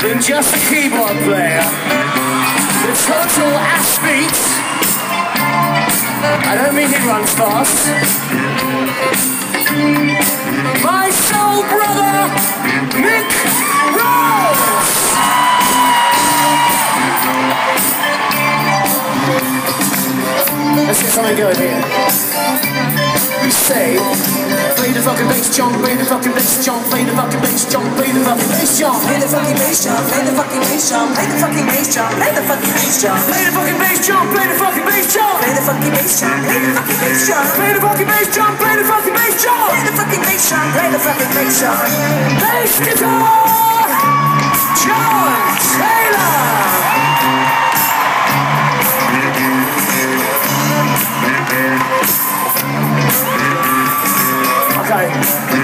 than just a keyboard player. The total athlete. I don't mean he runs fast. My soul brother, Mick Rose! Let's get something going here. We say, play the fucking bass, John, play the fucking bass, John, play the fucking bass, John, play the fucking bass, John. Play the fucking bass, John, play the fucking bass, John, play the fucking bass, John, play the fucking bass, John. Play the fucking bass, John, play the fucking bass, John. Play the fucking bass, John, play the fucking bass, John. Play the fucking bass, John, play the fucking bass, John. Play the fucking bass, John, play the fucking bass, John. Bass guitar, John Taylor. Okay.